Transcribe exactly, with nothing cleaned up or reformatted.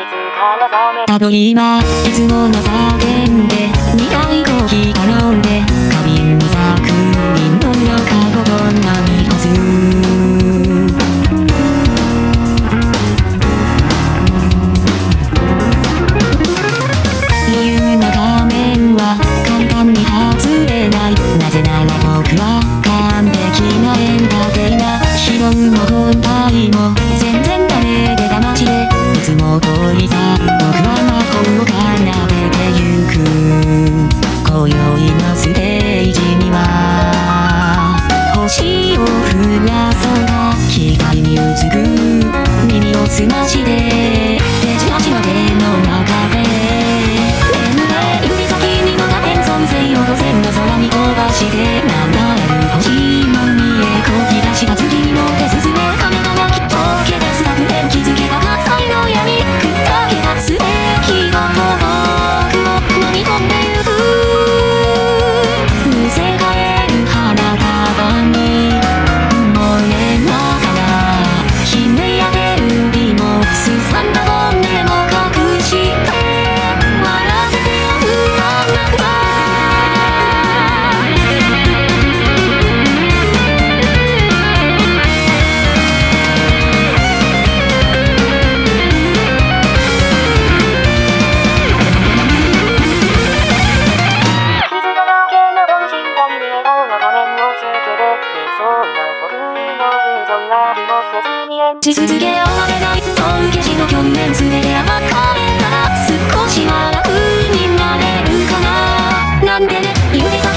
たと今いつもの叫んで苦いコーヒー頼んで花瓶に咲くリンゴのカゴこんなに干す理由な仮面は簡単に外れない。なぜなら僕は完璧なエンターテイナー。拾うも本体も全然ダメで騙しでいつも通りさ。僕は魔法を奏でてゆく。今宵のステージには星を降らそうな光に映る。耳を澄ましてデジタチの手の中で眠れ指先にのが変存性を線の空に飛ばして流れる星の見えこぎ出しが次に乗って進めカメラがきっと受け出す楽園気づけば喝采の闇ふっかけ出す駅が僕を飲み込んでゆく。むせ返る花束に漏れながらひねやれるリモースさんだ本音も隠して笑っててよ不安なくばし続けられない取り消しの局面全て暴かれたら少しは楽になれるかななんてね指先